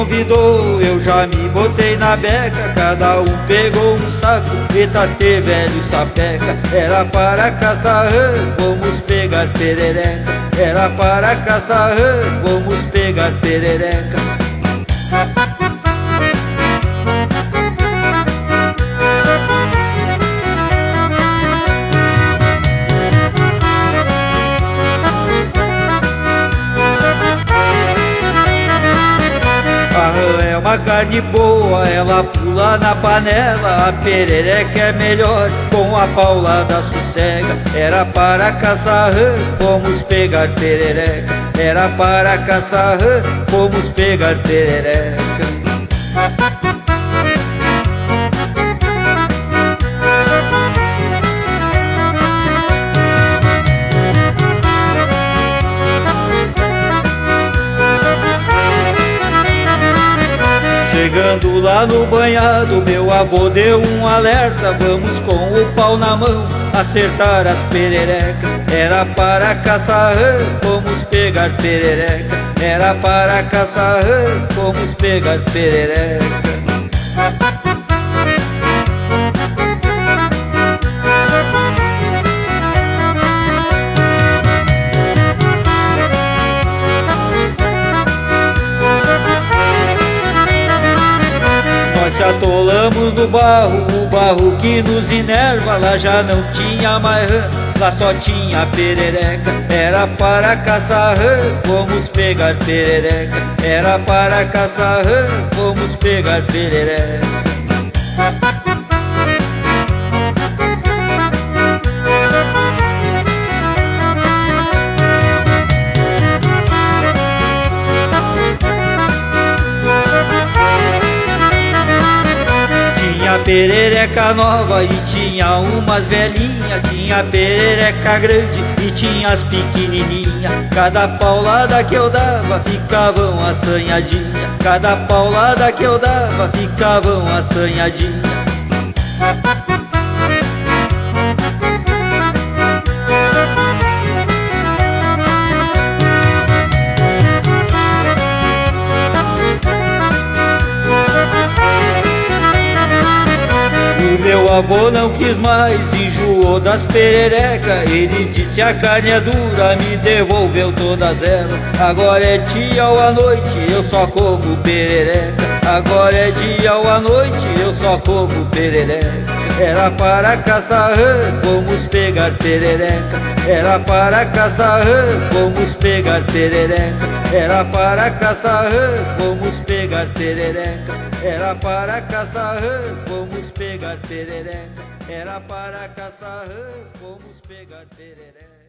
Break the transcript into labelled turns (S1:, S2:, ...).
S1: convidou, eu já me botei na beca. Cada um pegou um saco, eita tê velho sapeca. Era para caçar rã, vamos pegar perereca. Era para caçar rã, vamos pegar perereca. A rã é uma carne boa, ela pula na panela. A perereca é melhor, com a paulada sossega. Era para caçar rã, fomos pegar perereca. Era para caçar rã, fomos pegar perereca. Chegando lá no banhado, meu avô deu um alerta. Vamos com o pau na mão, acertar as pererecas. Era para caçar rã, fomos pegar perereca. Era para caçar rã, fomos pegar perereca. Nós se atolamos no barro, o barro que nos enerva. Lá já não tinha mais rã, lá só tinha perereca. Era para caçar rã, fomos pegar perereca. Era para caçar rã, fomos pegar perereca. Tinha perereca nova e tinha umas velhinhas. Tinha perereca grande e tinha as pequenininhas. Cada paulada que eu dava ficavam assanhadinhas. Cada paulada que eu dava ficavam assanhadinhas. Meu avô não quis mais, enjoou das pererecas. Ele disse a carne é dura, me devolveu todas elas. Agora é dia ou à noite, eu só como perereca. Agora é dia ou à noite, eu só como perereca. Era para caçar rã, vamos pegar perereca. Era para caçar rã, vamos pegar perereca. Era para caçar rã, vamos pegar perereca. Era para caçar rã, vamos pegar perereca. Era para caçar rã, vamos pegar perereca.